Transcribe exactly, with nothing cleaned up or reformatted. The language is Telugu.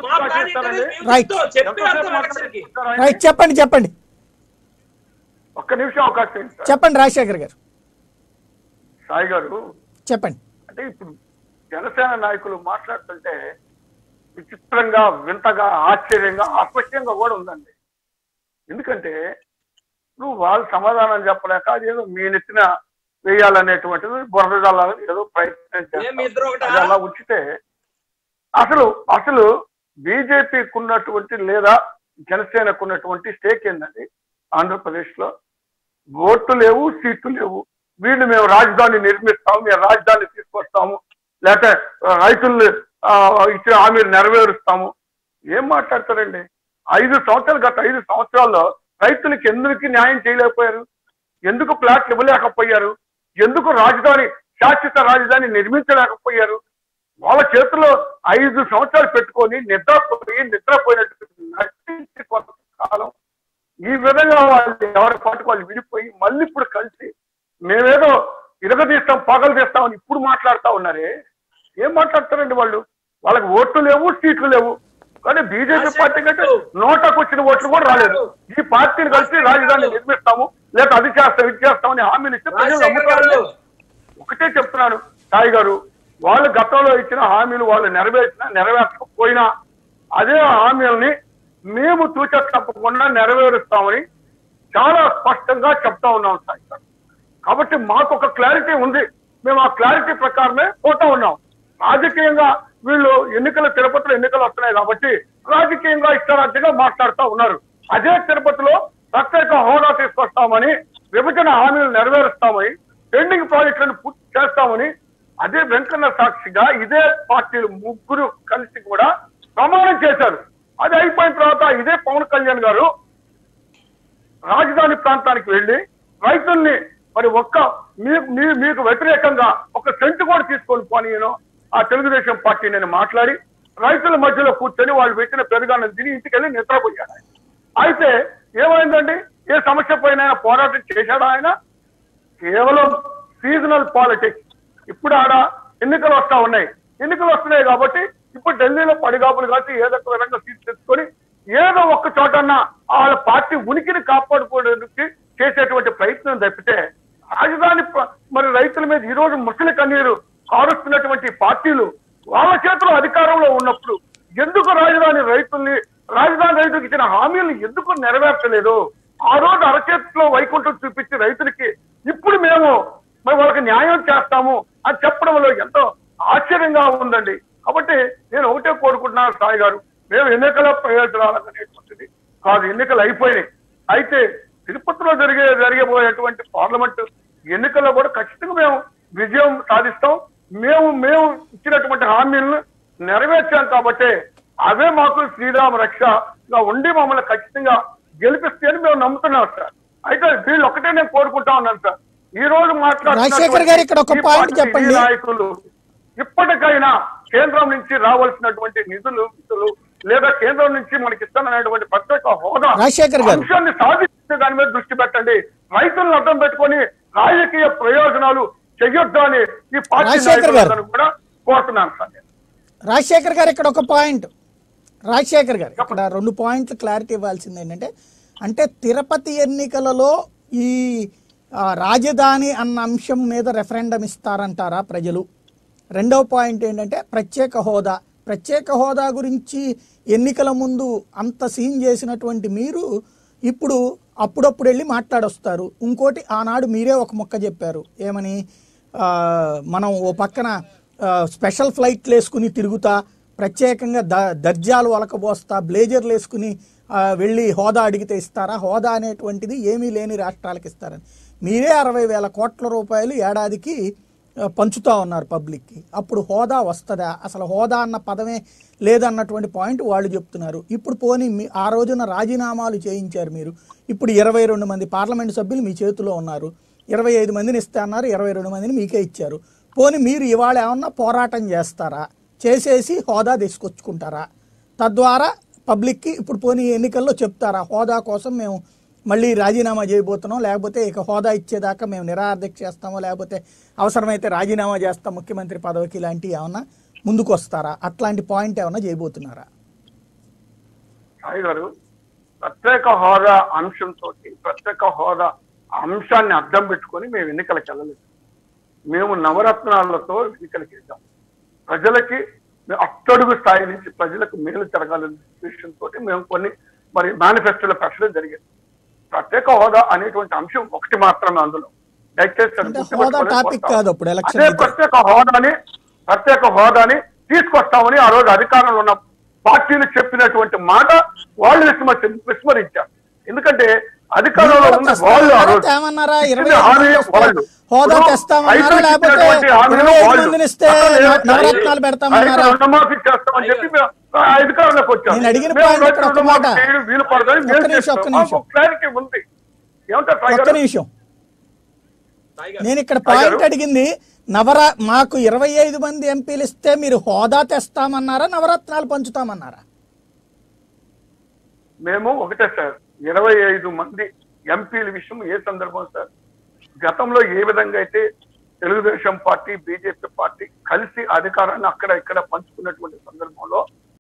రైట్ చెప్పండి చెప్పండి ఒక్క నిమిషం అవకాశం చెప్పండి రాజశేఖర్ గారు సాయి గారు చెప్పండి. అంటే ఇప్పుడు జనసేన నాయకులు మాట్లాడుతుంటే విచిత్రంగా వింతగా ఆశ్చర్యంగా అస్పష్టంగా కూడా ఉందండి. ఎందుకంటే నువ్వు వాళ్ళు సమాధానం చెప్పలేక అదేదో మీ నెత్తిన వేయాలనేటువంటిది బురదజాలని ఏదో ప్రయత్నం చేస్తారు. అలా ఉంచితే అసలు అసలు బీజేపీకి ఉన్నటువంటి లేదా జనసేనకు ఉన్నటువంటి స్టేక్ ఏంటండి ఆంధ్రప్రదేశ్ లో? ఓట్లు లేవు, సీట్లు లేవు. వీళ్ళు మేము రాజధాని నిర్మిస్తాము, మేము రాజధాని తీసుకొస్తాము, లేకపోతే రైతులు ఇచ్చిన హామీలు నెరవేరుస్తాము. ఏం మాట్లాడతారండి? ఐదు సంవత్సరాలు గత ఐదు సంవత్సరాల్లో రైతులకి ఎందుకు న్యాయం చేయలేకపోయారు? ఎందుకు ప్లాట్లు ఇవ్వలేకపోయారు? ఎందుకు రాజధాని శాశ్వత రాజధాని నిర్మించలేకపోయారు? వాళ్ళ చేతుల్లో ఐదు సంవత్సరాలు పెట్టుకొని నిద్రపోయి నిద్రపోయినట్టు నటించి కొంతకాలం ఈ విధంగా వాళ్ళు ఎవరి పాటుకు వాళ్ళు విడిపోయి మళ్ళీ ఇప్పుడు కలిసి మేమేదో ఇరగదీస్తాం పగలు తీస్తామని ఇప్పుడు మాట్లాడుతూ ఉన్నారే. ఏం మాట్లాడతారండి వాళ్ళు? వాళ్ళకి ఓట్లు లేవు, సీట్లు లేవు. కానీ బీజేపీ పార్టీ కంటే నోటకు వచ్చిన ఓట్లు కూడా రాలేదు. ఈ పార్టీని కలిసి రాజధాని నిర్మిస్తాము, లేదా అది చేస్తాం ఇది చేస్తామని హామీలు ఇస్తే ప్రజలు నమ్ముతారు. ఒకటే చెప్తున్నాను సాయి గారు, వాళ్ళు గతంలో ఇచ్చిన హామీలు వాళ్ళు నెరవేర్చినా నెరవేర్చకపోయినా అదే హామీలని మేము తూచ తప్పకుండా నెరవేరుస్తామని చాలా స్పష్టంగా చెప్తా ఉన్నాం సాయి గారు. కాబట్టి మాకు ఒక క్లారిటీ ఉంది. మేము ఆ క్లారిటీ ప్రకారమే పోతా ఉన్నాం. రాజకీయంగా వీళ్ళు ఎన్నికల తిరుపతిలో ఎన్నికలు వస్తున్నాయి కాబట్టి రాజకీయంగా ఇష్టారాజ్యంగా మాట్లాడుతూ ఉన్నారు. అదే తిరుపతిలో ప్రత్యేక హోదా తీసుకొస్తామని, విభజన హామీలు నెరవేరుస్తామని, పెండింగ్ ప్రాజెక్టులను పూర్తి చేస్తామని అదే వెంకన్న సాక్షిగా ఇదే పార్టీలు ముగ్గురు కలిసి కూడా ప్రమాణం చేశారు. అది అయిపోయిన తర్వాత ఇదే పవన్ కళ్యాణ్ గారు రాజధాని ప్రాంతానికి వెళ్లి రైతుల్ని మరి ఒక్క మీకు వ్యతిరేకంగా ఒక సెంటు కూడా తీసుకొని పోనీను ఆ తెలుగుదేశం పార్టీ నేను మాట్లాడి రైతుల మధ్యలో కూర్చొని వాళ్ళు పెట్టిన పెరుగాన్ని తిని ఇంటికి వెళ్ళి నిద్రపోయాడు. అయితే ఏమైందండి? ఏ సమస్య పైన పోరాటం చేశాడు ఆయన? కేవలం సీజనల్ పాలిటిక్స్. ఇప్పుడు ఆడ ఎన్నికలు వస్తా ఉన్నాయి, ఎన్నికలు వస్తున్నాయి కాబట్టి ఇప్పుడు ఢిల్లీలో పడిగాపులు కాసి ఏదో ఒక విధంగా సీట్ తెచ్చుకొని ఏదో ఒక్క చోటన్నా వాళ్ళ పార్టీ ఉనికిని కాపాడుకోవడానికి చేసేటువంటి ప్రయత్నం తప్పితే రాజధాని మరి రైతుల మీద ఈ రోజు ముసలి కన్నీరు కారుస్తున్నటువంటి పార్టీలు వాళ్ళ చేతిలో అధికారంలో ఉన్నప్పుడు ఎందుకు రాజధాని రైతుల్ని రాజధాని రైతులకు ఇచ్చిన హామీలను ఎందుకు నెరవేర్చలేదు? ఆ రోజు అరచేతిలో వైకుంఠం చూపించి రైతులకి ఇప్పుడు మేము మరి వాళ్ళకి న్యాయం చేస్తాము అని చెప్పడంలో ఎంతో ఆశ్చర్యంగా ఉందండి. కాబట్టి నేను ఒకటే కోరుకుంటున్నాను సాయి గారు, మేము ఎన్నికల ప్రయోజనాలకు అనేటువంటిది కాదు, ఎన్నికలు అయిపోయినాయి. అయితే తిరుపతిలో జరిగే జరిగబోయేటువంటి పార్లమెంట్ ఎన్నికల్లో కూడా ఖచ్చితంగా మేము విజయం సాధిస్తాం. మేము మేము ఇచ్చినటువంటి హామీలను నెరవేర్చాం కాబట్టి అవే మాకు శ్రీరామ రక్షగా ఉండి మమ్మల్ని ఖచ్చితంగా గెలిపిస్తాయని మేము నమ్ముతున్నాం సార్. అయితే వీళ్ళు ఒకటే నేను కోరుకుంటా ఉన్నాను సార్, ఈ రోజు మాట్లాడుతున్న నాయకులు ఇప్పటికైనా కేంద్రం నుంచి రావాల్సినటువంటి నిధులు నిధులు లేదా కేంద్రం నుంచి మనకి ఇస్తున్నటువంటి ప్రత్యేక హోదా అంశాన్ని సాధించే దాని మీద దృష్టి పెట్టండి. రైతులను అడ్డం పెట్టుకొని రాజకీయ ప్రయోజనాలు చెయ్యొద్దు అని ఈ పార్టీ నాయకులను కూడా కోరుతున్నాను సార్. రాజశేఖర్ గారు ఇక్కడ ఒక పాయింట్, రాజశేఖర్ గారు ఇక్కడ రెండు పాయింట్లు క్లారిటీ ఇవ్వాల్సింది ఏంటంటే, అంటే తిరుపతి ఎన్నికలలో ఈ రాజధాని అన్న అంశం మీద రెఫరెండం ఇస్తారంటారా ప్రజలు? రెండవ పాయింట్ ఏంటంటే ప్రత్యేక హోదా. ప్రత్యేక హోదా గురించి ఎన్నికల ముందు అంత సీన్ చేసినటువంటి మీరు ఇప్పుడు అప్పుడప్పుడు వెళ్ళి మాట్లాడొస్తారు. ఇంకోటి ఆనాడు మీరే ఒక మొక్క చెప్పారు, ఏమని? మనం ఓ పక్కన స్పెషల్ ఫ్లైట్లు వేసుకుని తిరుగుతా, ప్రత్యేకంగా ద దర్జాలు వలకబోస్తా, బ్లేజర్లు వేసుకుని వెళ్ళి హోదా అడిగితే ఇస్తారా? హోదా అనేటువంటిది ఏమీ లేని రాష్ట్రాలకు ఇస్తారని మీరే అరవై వేల కోట్ల రూపాయలు ఏడాదికి పంచుతూ ఉన్నారు పబ్లిక్కి. అప్పుడు హోదా వస్తుందా? అసలు హోదా అన్న పదమే లేదన్నటువంటి పాయింట్ వాళ్ళు చెప్తున్నారు. ఇప్పుడు పోనీ మీ ఆ రోజున రాజీనామాలు చేయించారు మీరు, ఇప్పుడు ఇరవై రెండు మంది పార్లమెంటు సభ్యులు మీ చేతిలో ఉన్నారు. ఇరవై ఐదు మందిని ఇస్తే అన్నారు, ఇరవై రెండు మందిని మీకే ఇచ్చారు. పోనీ మీరు ఇవాళ ఏమన్నా పోరాటం చేస్తారా? చేసేసి హోదా తీసుకొచ్చుకుంటారా? తద్వారా పబ్లిక్కి ఇప్పుడు పోనీ ఎన్నికల్లో చెప్తారా హోదా కోసం మేము మళ్ళీ రాజీనామా చేయబోతున్నాం, లేకపోతే ఇక హోదా ఇచ్చేదాకా మేము నిరాదీక్ష చేస్తామో, లేకపోతే అవసరమైతే రాజీనామా చేస్తాం ముఖ్యమంత్రి పదవికి, ఇలాంటివి ఏమన్నా ముందుకు వస్తారా? అట్లాంటి పాయింట్ ఏమన్నా చేయబోతున్నారా? సాయి గారు, ప్రత్యేక హోదా అంశంతో ప్రత్యేక హోదా అంశాన్ని అడ్డం పెట్టుకొని మేము ఎన్నికలకు వెళ్ళలేదు. మేము నవరత్నాలతో ఎన్నికలకు వెళ్ళాం. ప్రజలకి అట్టడుగు స్థాయి నుంచి ప్రజలకు మేలు జరగాలనే విషయంతో మేము కొన్ని మరి మేనిఫెస్టోలో పెట్టడం జరిగింది. ప్రత్యేక హోదా అనేటువంటి అంశం ఒకటి మాత్రమే అందులో. దయచేసి అంటే హోదా టాపిక్ కాదు అప్పుడు ఎలక్షన్ అదే అయితే. ప్రత్యేక హోదాని ప్రత్యేక హోదాని తీసుకొస్తామని ఆ రోజు అధికారంలో ఉన్న పార్టీలు చెప్పినటువంటి మాట వాళ్ళు విస్మరి విస్మరించారు. ఎందుకంటే అధికారంలో ఉన్న వాళ్ళు ఆ రోజు తేమన్నారా? ఇరవై ఇచ్చిన హామీ ఐదు మంది వాళ్ళు. హోదా ఇప్పుడు తెస్తామన్నారా? రైతులకు లేకపోతే ఇచ్చినటువంటి హామీలు ఇరవై ఐదు వాళ్ళు. మందిని ఇస్తే అసలు ఏమంటారు? నవరత్నాలు పెడతామన్నారా? రైతు రుణమాఫీ చేస్తామని చెప్పి మేము అధికారంలోకి వచ్చాం. నేను అడిగిన మేము పాయింట్ రైతు ఇక్కడ ఒక రుణమాఫీ మాట. చేయడం వీలు పడదని ఒక్క మేము నిమిషం, చేస్తాం. ఒక్క నిమిషం. మాకు క్లారిటీ ఉంది. ఏమంటారు సాయి ఒక్క గారు? నిమిషం, నేను ఇక్కడ పాయింట్ అడిగింది నవరా మాకు ఇరవై ఐదు మంది ఎంపీలు ఇస్తే మీరు హోదా తెస్తామన్నారా, నవరత్నాలు పంచుతామన్నారా? మేము ఒకటే సార్, ఇరవై ఐదు మంది ఎంపీల విషయం ఏ సందర్భం సార్? గతంలో ఏ విధంగా అయితే తెలుగుదేశం పార్టీ బీజేపీ పార్టీ కలిసి అధికారాన్ని అక్కడ ఇక్కడ పంచుకున్నటువంటి సందర్భంలో